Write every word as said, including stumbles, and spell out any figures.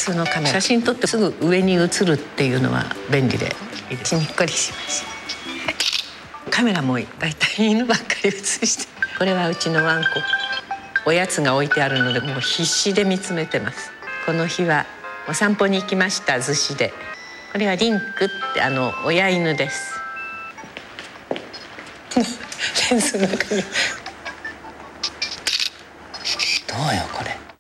通のカメラ、写真撮ってすぐ上に写るっていうのは便利でいいです。にっこりしました。カメラも大体犬ばっかり写して、これはうちのワンコ、おやつが置いてあるのでもう必死で見つめてます。この日はお散歩に行きました、逗子で。これはリンクってあの親犬ですレンズの中にどうよこれ。